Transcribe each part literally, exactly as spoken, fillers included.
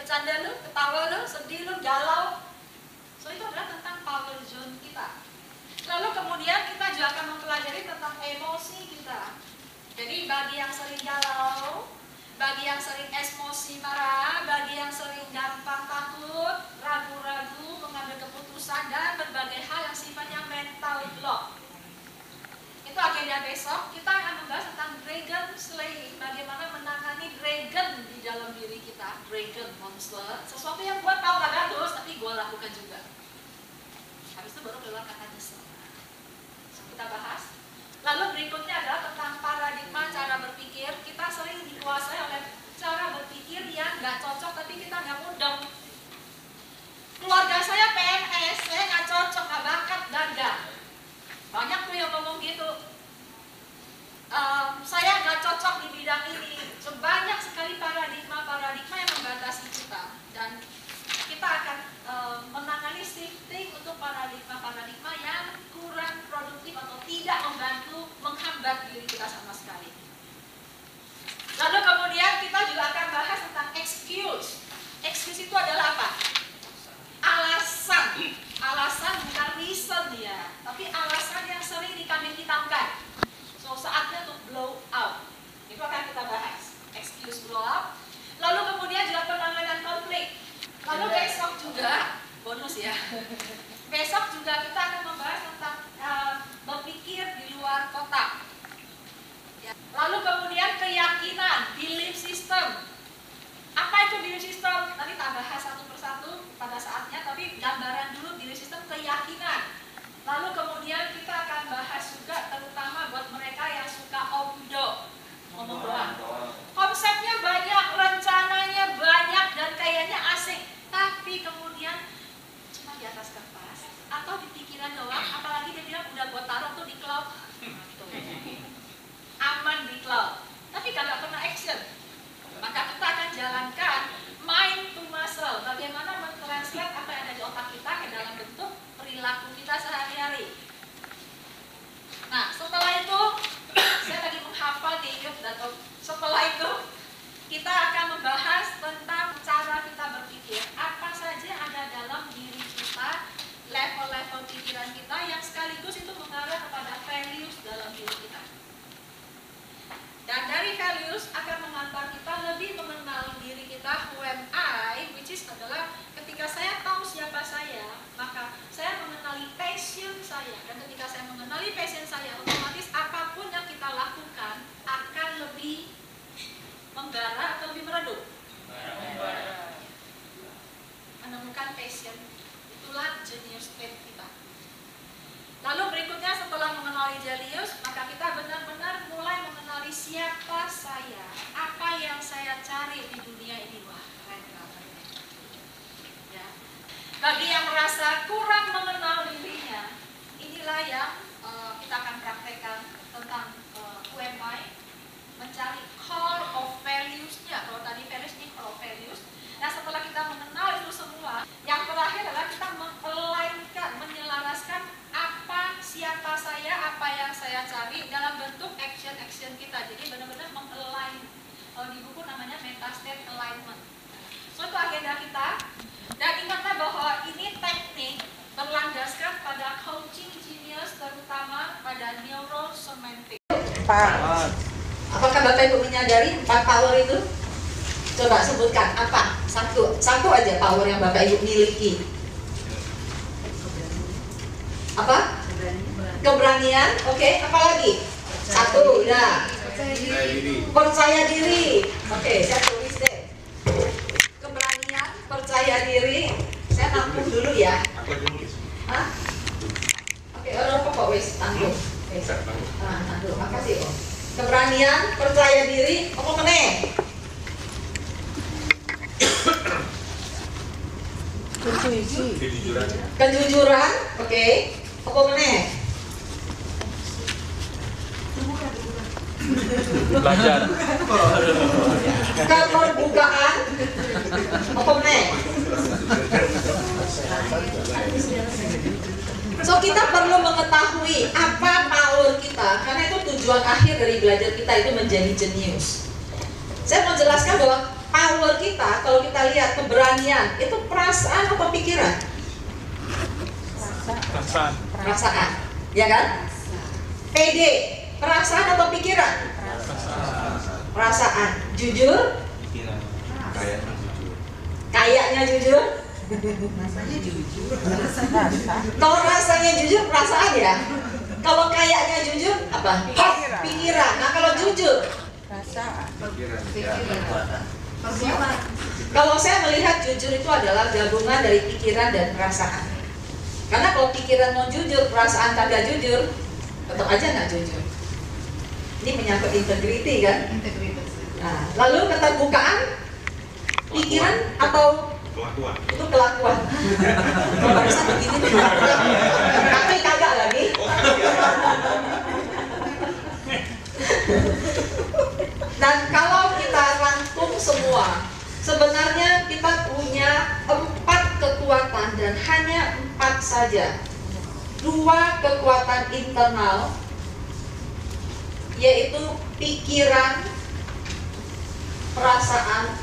bercanda lu, ketawa lu, sedih lu, galau. So itu adalah tentang power zone kita. Lalu kemudian kita juga akan mempelajari tentang emosi kita. Jadi bagi yang sering galau, bagi yang sering emosi marah, bagi yang sering gampang takut, ragu-ragu, mengambil keputusan, dan berbagai hal yang sifatnya mental block. Itu agenda besok, kita akan membahas tentang dragon slaying, bagaimana menangani dragon di dalam diri kita, dragon monster, sesuatu yang gue tahu gak bagus, tapi gue lakukan juga. Habis itu baru keluar kata nyesel. So, kita bahas. Lalu berikutnya adalah tentang paradigma cara berpikir. Kita sering dikuasai oleh cara berpikir yang gak cocok, tapi kita gak mudeng. Keluarga saya P N S, saya gak cocok, gak bakat, gagal. Banyak tuh yang ngomong gitu. Um, saya nggak cocok di bidang ini. Sebanyak sekali paradigma-paradigma yang membatasi kita, dan kita akan um, menangani shifting untuk paradigma-paradigma yang kurang produktif atau tidak membantu, menghambat diri kita sama sekali. Lalu kemudian kita juga akan bahas tentang excuse. Excuse itu adalah apa? Alasan. Alasan bukan reason ya, tapi alasan yang sering dikambing hitamkan. So saatnya untuk blow out. Itu akan kita bahas. Excuse blow out. Lalu kemudian juga penanganan konflik. Lalu besok juga bonus ya. Besok juga kita akan membahas tentang uh, berpikir di luar kotak. Ya. Lalu kemudian keyakinan, belief system. Apa itu belief system? Nanti tak bahas satu persatu pada saatnya, tapi gambaran dulu belief system keyakinan. Lalu kemudian kita akan bahas juga terutama buat mereka yang suka omdo, ngomong doang. Konsepnya banyak, rencananya banyak, dan kayaknya asik, tapi kemudian cuma di atas kertas atau di pikiran doang. Apalagi dia bilang udah gua taruh tuh di cloud, aman di cloud, tapi kagak pernah action. Maka kita akan jalankan mind to muscle, bagaimana mentranslate apa yang ada di otak kita ke dalam bentuk perilaku kita sehari-hari. Nah, setelah itu saya tadi menghafal di YouTube dan setelah itu kita akan membahas tentang cara kita berpikir, apa saja ada dalam diri kita, level-level pikiran kita yang sekaligus itu mengarah kepada values dalam diri kita. Dan dari values akan mengantar kita lebih mengenal diri kita, who am I, which is adalah ketika saya tahu siapa saya, maka saya mengenali passion saya. Dan ketika saya mengenali passion saya, otomatis apapun yang kita lakukan akan lebih membara atau lebih meredup. Menemukan passion, itulah genius state kita. Lalu berikutnya setelah mengenali genius, maka kita benar-benar mulai mengenali siapa saya, apa yang saya cari di dunia ini. Wah, keren banget. Ya. Bagi yang merasa kurang mengenal dirinya, inilah yang uh, kita akan praktekkan tentang uh, who am I, mencari core of values-nya. Kalau tadi values, ini core of values. Nah, setelah kita mengenal itu semua, yang terakhir adalah kita meng-align-kan, menyelaraskan apa, siapa saya, apa yang saya cari dalam bentuk action-action kita. Jadi benar-benar meng-align. Kalau di buku namanya Meta-State Alignment. So itu agenda kita. Dan ingatlah bahwa ini teknik berlandaskan pada coaching genius, terutama pada neurosemantik. Pak, apakah Bapak Ibu menyadari empat power itu? Coba sebutkan apa? Satu, satu aja power yang Bapak Ibu miliki. Apa? Keberanian. Oke, okay. Apa lagi? Satu, ya. Percaya diri. Oke, okay, saya tulis deh. Keberanian, percaya diri. Saya nampung dulu ya. Hah? Oke, okay, orang kok wis tanggung. Oke. Nah, tanggung. Makasih. Keberanian, percaya diri. Apa meneh? Kejujuran. Kejujuran, oke. Okay. Apa meneh? Belajar. Keterbukaan. Apa meneh? So kita perlu mengetahui apa power kita, karena itu tujuan akhir dari belajar kita itu menjadi jenius. Saya mau jelaskan bahwa power kita, kalau kita lihat keberanian, itu perasaan atau pikiran? Perasaan. Perasaan, ya kan? Pede, perasaan atau pikiran? Perasaan. Jujur? Kayaknya jujur. Kayaknya jujur? Rasanya jujur. Kalau rasanya jujur, perasaan ya? Kalau kayaknya jujur, apa? Pikiran. Pikiran. Nah, kalau jujur, Perasaan. Pikiran. Pikiran. Perbuatan. kalau saya melihat jujur itu adalah gabungan dari pikiran dan perasaan. Karena kalau pikiran mau jujur, perasaan kagak jujur, tetap aja nggak jujur. Ini menyangkut integriti kan? Integritas. Nah, lalu keterbukaan, pikiran atau Kelakuan. itu kelakuan? Kalau bisa begini, tapi kagak lagi. Dan kalau kita rangkum semua, sebenarnya kita punya empat kekuatan dan hanya empat saja. Dua kekuatan internal, yaitu pikiran, perasaan,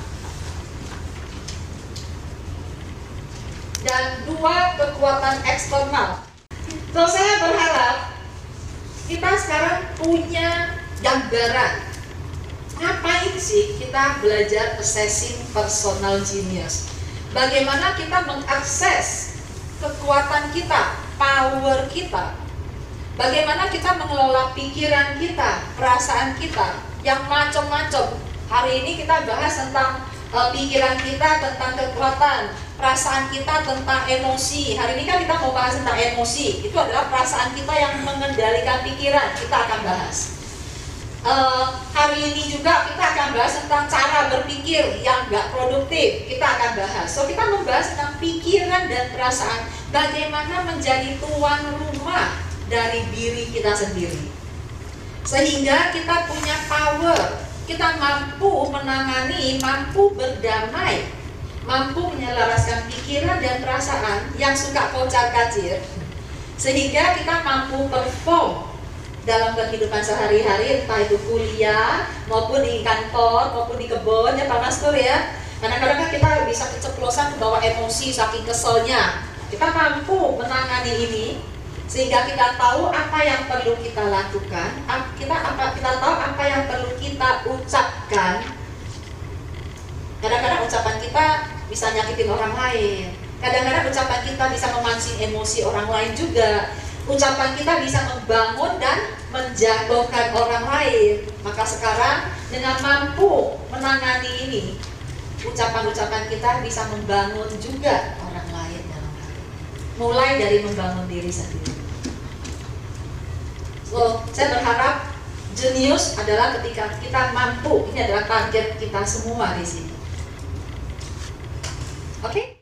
dan dua kekuatan eksternal. So, saya berharap kita sekarang punya gambaran ngapain sih kita belajar assessing personal genius. Bagaimana kita mengakses kekuatan kita, power kita. Bagaimana kita mengelola pikiran kita, perasaan kita yang macam-macam. Hari ini kita bahas tentang uh, pikiran kita, tentang kekuatan, perasaan kita tentang emosi. Hari ini kan kita mau bahas tentang emosi. Itu adalah perasaan kita yang mengendalikan pikiran. Kita akan bahas. Uh, hari ini juga kita akan bahas tentang cara berpikir yang gak produktif. Kita akan bahas. So kita membahas tentang pikiran dan perasaan. Bagaimana menjadi tuan rumah dari diri kita sendiri. Sehingga kita punya power. Kita mampu menangani, mampu berdamai, mampu menyelaraskan pikiran dan perasaan yang suka kocar-kacir, sehingga kita mampu perform dalam kehidupan sehari-hari, entah itu kuliah maupun di kantor maupun di kebun, ya Pak Mastur ya. Kadang-kadang kan kita bisa keceplosan ke bawah emosi saking keselnya. Kita mampu menangani ini sehingga kita tahu apa yang perlu kita lakukan, kita apa kita tahu apa yang perlu kita ucapkan. Kadang-kadang ucapan kita bisa nyakitin orang lain. Kadang-kadang ucapan kita bisa memancing emosi orang lain juga. Ucapan kita bisa membangun dan menjatuhkan orang lain. Maka sekarang dengan mampu menangani ini, ucapan-ucapan kita bisa membangun juga orang lain dalam hal ini. Mulai dari membangun diri sendiri. So, saya berharap jenius adalah ketika kita mampu. Ini adalah target kita semua di sini. Oke? Okay?